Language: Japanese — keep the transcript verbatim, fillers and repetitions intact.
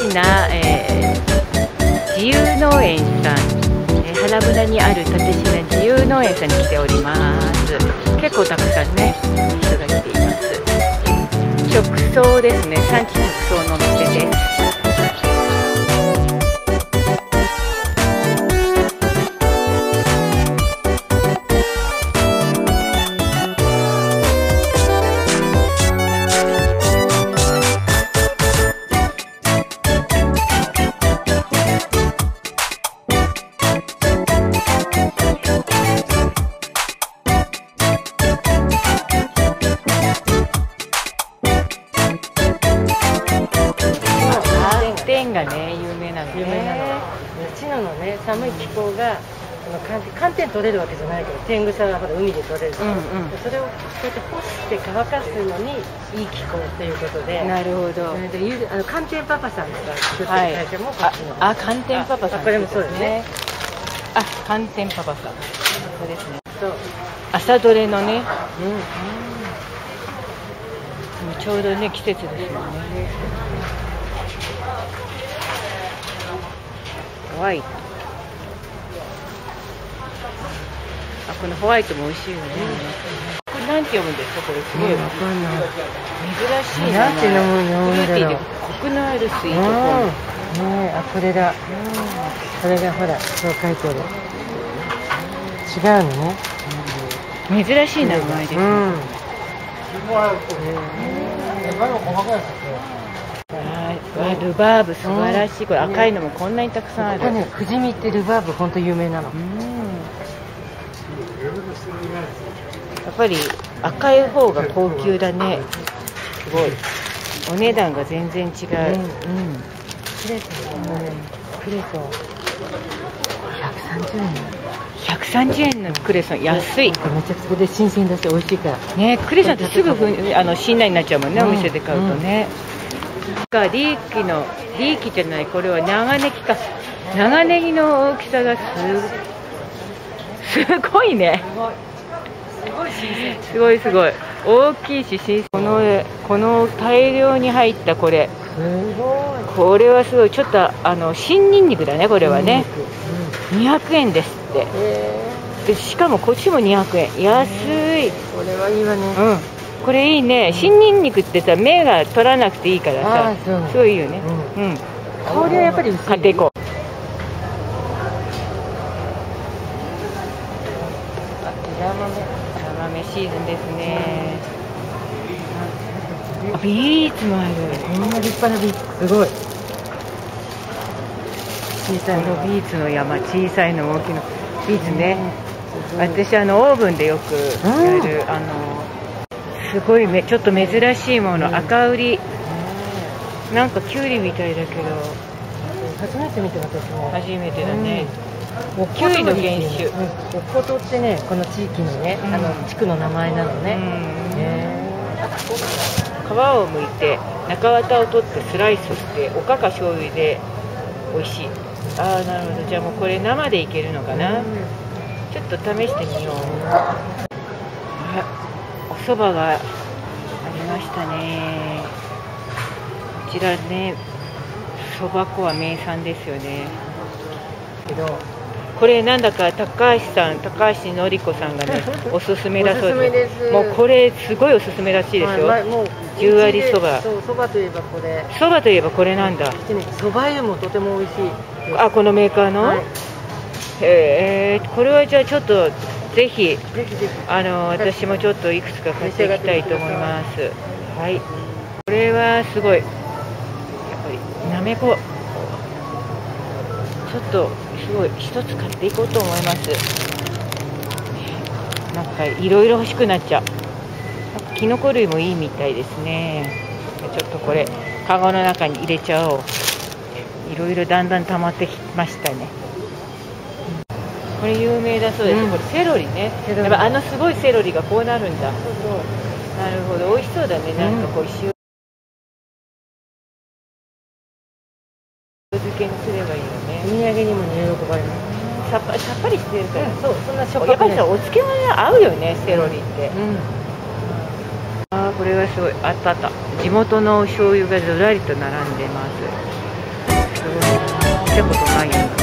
な、えー、自由農園さん、えー、原村にある立科自由農園さんに来ております。結構たくさんね人が来ています。直送ですね、産地直送のお店です。寒天がね有名なのね。有名なの。 うちなのね、寒い気候が寒天、寒天取れるわけじゃないけど、天草はほら海で取れる、うんうん、それをこうやって干して乾かすのにいい気候っていうことで。 なるほど。 でゆあの寒天パパさんとか作ってる会社もこっちの、 はい、ああ寒天パパさん、 これもそうですね。 あ寒天パパさん、そうですね。そう朝どれのね、うん、うん、ちょうどね季節ですよね。ホワイト、あこのホワイトも美味しいよね。これなんて読むんですか？これすごいわかんない。珍しいな。なんて読むんだろう。コクのあるスイートコーン。 ねえ、あこれだ。これがほらそう書いてある。違うのね。 珍しい名前ですね。ルバーブ素晴らしい。これ赤いのもこんなにたくさんある。 ここね、富士見ってルバーブ本当有名なの。やっぱり赤い方が高級だね。すごい。お値段が全然違う。うん。クレソン。クレソン。ひゃくさんじゅうえん。ひゃくさんじゅうえんのクレソン安い。めちゃくちゃで新鮮だし美味しいから。ね、クレソンってすぐふあのしんなりになっちゃうもんね、お店で買うとね。リーキのリーキじゃない、これは長ネギか。長ネギの大きさがすすごいね。すごいすごい大きいし新鮮。このこの大量に入ったこれ、これはすごい。ちょっとあの新ニンニクだね、これはね。にひゃくえんですって。でしかもこっちもにひゃくえん、安い。 これはいいわね。 うん、これいいね。新ニンニクってさ、芽が取らなくていいからさ、すごいいいよね。うん。 香りはやっぱり薄い。 買っていこう。枝豆、枝豆シーズンですね。ビーツもある。 こんな立派なビーツ、すごい。 小さいのビーツの山、小さいの大きいのビーツね。私あのオーブンでよくやる、あのすごいめちょっと珍しいもの、赤売り。なんかキュウリみたいだけど初めて見て、私も初めてだね。キュウリの原種。 おことってね、この地域のね、あの地区の名前なのね。 皮を剥いて中綿を取ってスライスしておかか醤油で美味しい。ああなるほど。じゃあもうこれ生でいけるのかな。ちょっと試してみよう。あお蕎麦がありましたね。こちらね、蕎麦粉は名産ですよね。けどこれなんだか高橋さん、高橋のり子さんがねおすすめだそうです。もうこれすごいおすすめらしいですよ。じゅう割そば。 そう、そばといえばこれ。 そばといえばこれなんだ。 そば湯もとても美味しい。 あ、このメーカーの。はい、へえ、これはじゃあちょっとぜひあの私もちょっといくつか買っていきたいと思います。はい。これはすごい。やっぱりなめこ。ちょっとすごい一つ買っていこうと思います。なんかいろいろ欲しくなっちゃう。キノコ類もいいみたいですね。ちょっとこれカゴの中に入れちゃおう。いろいろだんだん溜まってきましたね。これ有名だそうです。うん、これセロリね。やっぱあのすごいセロリがこうなるんだ。そうそう。なるほど、美味しそうだね。なんかこう塩漬けにすればいいよね。 お土産にもね喜ばれます。 さっぱさっぱりしてるから。 うん、そう、そんなしょっぱくない。 やっぱりさ、お漬物に合うよね、セロリって。うん。ああ、これはすごい。あったあった。地元の醤油がずらりと並んでます。 ごい見たことないような